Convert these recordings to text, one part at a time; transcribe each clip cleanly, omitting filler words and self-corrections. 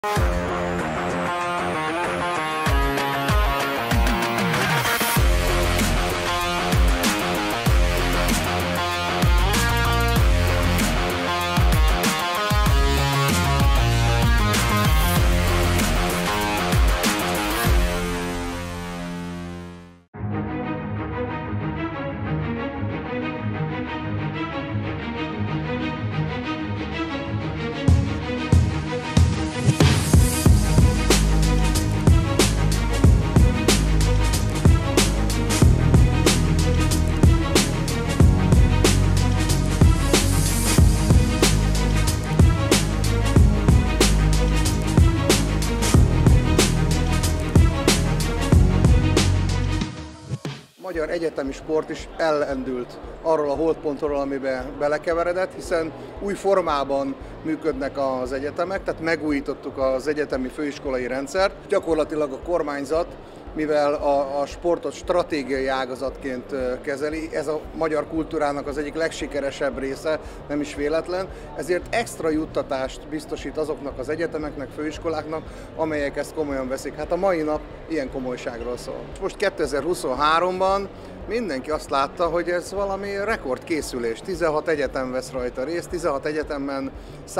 A magyar egyetemi sport is ellendült arról a holdpontról, amiben belekeveredett, hiszen új formában működnek az egyetemek, tehát megújítottuk az egyetemi főiskolai rendszert. Gyakorlatilag a kormányzat, mivel a sportot stratégiai ágazatként kezeli, ez a magyar kultúrának az egyik legsikeresebb része, nem is véletlen, ezért extra juttatást biztosít azoknak az egyetemeknek, főiskoláknak, amelyek ezt komolyan veszik. Hát a mai nap ilyen komolyságról szól. Most 2023-ban mindenki azt látta, hogy ez valami rekordkészülés. 16 egyetem vesz rajta részt, 16 egyetemben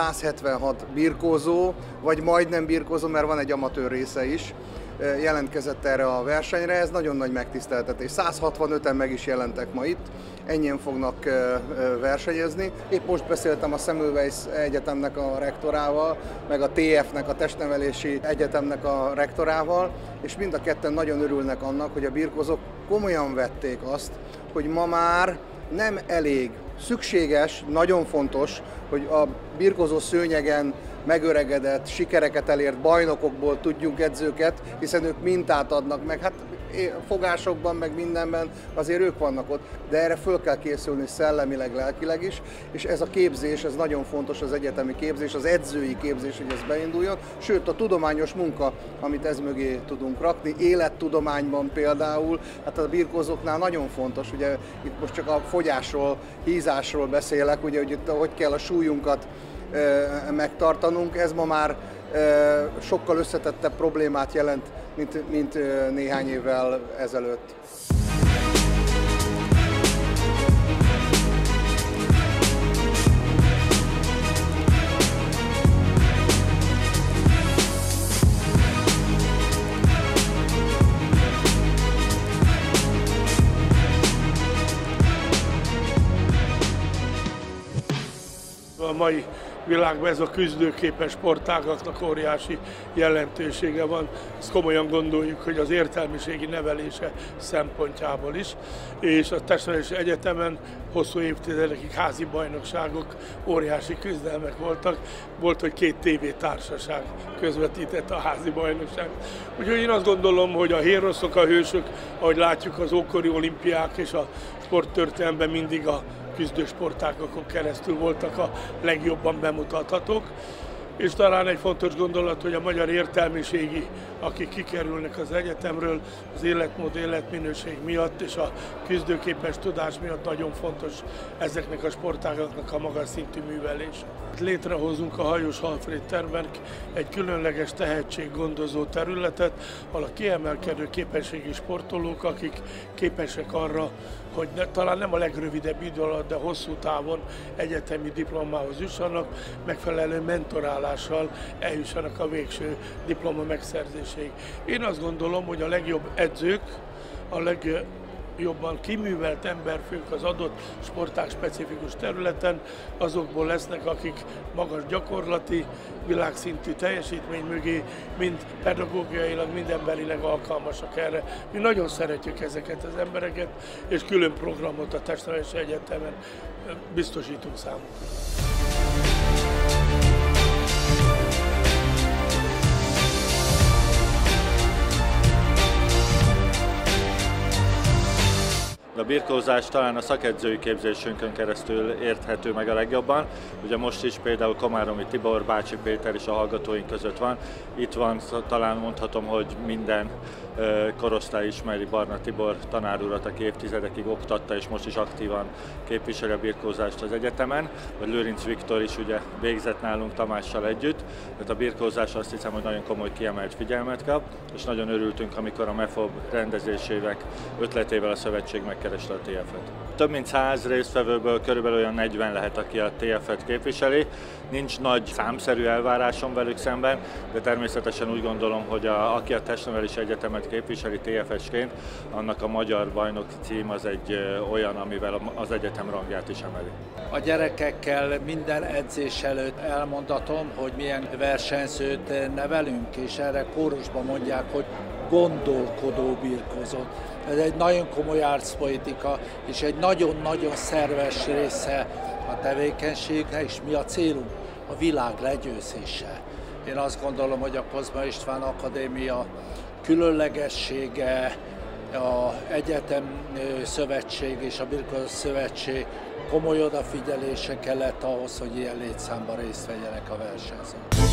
176 birkózó, vagy majdnem birkózó, mert van egy amatőr része is, jelentkezett erre a versenyre, ez nagyon nagy megtiszteltetés. 165-en meg is jelentek ma itt, ennyien fognak versenyezni. Épp most beszéltem a Semmelweis Egyetemnek a rektorával, meg a TF-nek, a Testnevelési Egyetemnek a rektorával, és mind a ketten nagyon örülnek annak, hogy a birkózók komolyan vették azt, hogy ma már nem elég, szükséges, nagyon fontos, hogy a birkózó szőnyegen megöregedett, sikereket elért bajnokokból tudjunk edzőket, hiszen ők mintát adnak meg. Hát fogásokban, meg mindenben azért ők vannak ott, de erre föl kell készülni szellemileg, lelkileg is, és ez a képzés, ez nagyon fontos, az egyetemi képzés, az edzői képzés, hogy ez beinduljon, sőt a tudományos munka, amit ez mögé tudunk rakni, élettudományban például, hát a birkózóknál nagyon fontos, ugye itt most csak a fogyásról, hízásról beszélek, ugye, hogy itt hogy kell a súlyunkat megtartanunk, ez ma már sokkal összetettebb problémát jelent, mint néhány évvel ezelőtt. A mai világban ez a küzdőképes sportágaknak óriási jelentősége van. Ezt komolyan gondoljuk, hogy az értelmiségi nevelése szempontjából is. És a Testnevelési Egyetemen hosszú évtizedekig házi bajnokságok, óriási küzdelmek voltak. Volt, hogy 2 tévétársaság közvetítette a házi bajnokságot. Úgyhogy én azt gondolom, hogy a héroszok, a hősök, ahogy látjuk az ókori olimpiák és a sporttörténelemben mindig a küzdősportágakon keresztül voltak a legjobban bemutathatók. És talán egy fontos gondolat, hogy a magyar értelmiségi, akik kikerülnek az egyetemről, az életmód, életminőség miatt és a küzdőképes tudás miatt nagyon fontos ezeknek a sportágaknak a magas szintű művelés. Létrehozunk a Hajós Alfréd tervben egy különleges tehetséggondozó területet, ahol a kiemelkedő képességi sportolók, akik képesek arra, hogy talán nem a legrövidebb idő alatt, de hosszú távon egyetemi diplomához jussanak, megfelelő mentorálással eljussanak a végső diploma megszerzéséig. Én azt gondolom, hogy a legjobb edzők, a legjobban kiművelt emberfők az adott sportág specifikus területen, azokból lesznek, akik magas gyakorlati, világszintű teljesítmény mögé, mind pedagógiailag, mind emberileg alkalmasak erre. Mi nagyon szeretjük ezeket az embereket, és külön programot a Testnevelési Egyetemen biztosítunk számukra. de a birkózás talán a szakedzői képzésünkön keresztül érthető meg a legjobban. Ugye most is például Komáromi Tibor, Bácsi Péter is a hallgatóink között van. Itt van, talán mondhatom, hogy minden korosztály ismeri Barna Tibor tanárurat, aki évtizedekig oktatta, és most is aktívan képviseli a birkózást az egyetemen. Vagy Lőrinc Viktor is ugye végzett nálunk Tamással együtt. Tehát a birkózás azt hiszem, hogy nagyon komoly kiemelt figyelmet kap, és nagyon örültünk, amikor a MEFOB rendezésének ötletével a szövetség megkereste a TF-et. Több mint 100 résztvevőből körülbelül olyan 40 lehet, aki a TF-et képviseli. Nincs nagy számszerű elvárásom velük szemben, de természetesen úgy gondolom, hogy aki a testnevelési egyetemet képviseli TF-esként, annak a magyar bajnoki cím az egy olyan, amivel az egyetem rangját is emeli. A gyerekekkel minden edzés előtt elmondatom, hogy milyen versenyzőt nevelünk, és erre kórusban mondják, hogy gondolkodó birkózó. Ez egy nagyon komoly arcpolitika, és egy nagyon-nagyon szerves része a tevékenységnek, és mi a célunk? A világ legyőzése. Én azt gondolom, hogy a Kozma István Akadémia különlegessége, az Egyetem Szövetség és a Birkózó Szövetség komoly odafigyelése kellett ahhoz, hogy ilyen létszámban részt vegyenek a versenyzők.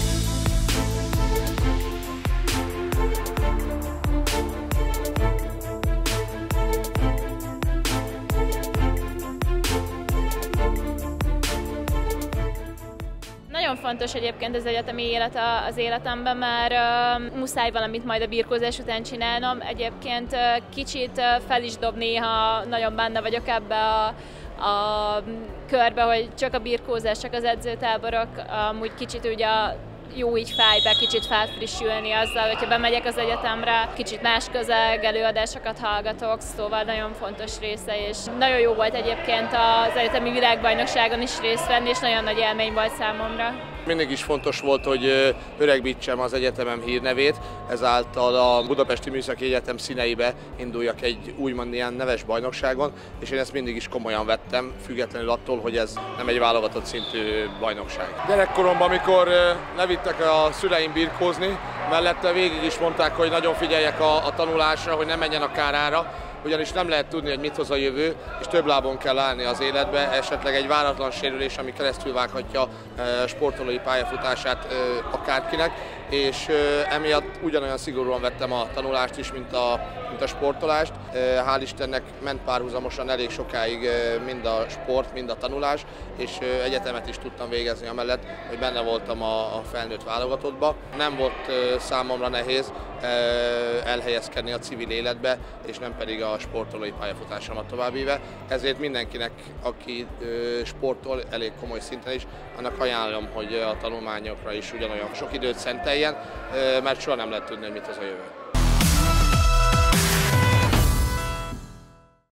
Nagyon fontos egyébként az egyetemi élet az életemben, mert muszáj valamit majd a birkózás után csinálnom. Egyébként kicsit fel is dob néha, nagyon benne vagyok ebbe a körbe, hogy csak a birkózás, csak az edzőtáborok, amúgy kicsit ugye jó így fájbe, kicsit felfrissülni azzal, hogyha bemegyek az egyetemre, kicsit más közeg, előadásokat hallgatok, szóval nagyon fontos része, és nagyon jó volt egyébként az egyetemi világbajnokságon is részt venni, és nagyon nagy élmény volt számomra. Mindig is fontos volt, hogy öregbítsem az egyetemem hírnevét, ezáltal a Budapesti Műszaki Egyetem színeibe induljak egy úgymond ilyen neves bajnokságon, és én ezt mindig is komolyan vettem, függetlenül attól, hogy ez nem egy válogatott szintű bajnokság. Gyerekkoromban, amikor levittek a szüleim birkózni, mellette végig is mondták, hogy nagyon figyeljek a tanulásra, hogy ne menjen a kárára, ugyanis nem lehet tudni, hogy mit hoz a jövő, és több lábon kell állni az életbe, esetleg egy váratlan sérülés, ami keresztülvághatja sportolói pályafutását akárkinek, és emiatt ugyanolyan szigorúan vettem a tanulást is, mint a sportolást. Hál' Istennek ment párhuzamosan elég sokáig mind a sport, mind a tanulás, és egyetemet is tudtam végezni amellett, hogy benne voltam a felnőtt válogatottba. Nem volt számomra nehéz elhelyezkedni a civil életbe, és nem pedig a sportolói pályafutásomat továbbíve. Ezért mindenkinek, aki sportol elég komoly szinten is, annak ajánlom, hogy a tanulmányokra is ugyanolyan sok időt szenteljen, mert soha nem lehet tudni, hogy mit hoz a jövő.